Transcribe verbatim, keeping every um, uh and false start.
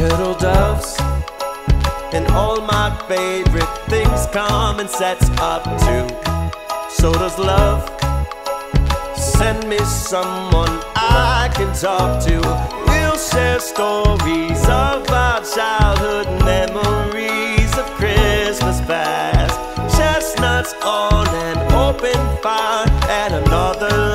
turtle doves, and all my favorite things come in sets of two. So does love. Send me someone I can talk to. We'll share stories of our childhood, memories of Christmas past. Chestnuts on an open fire and another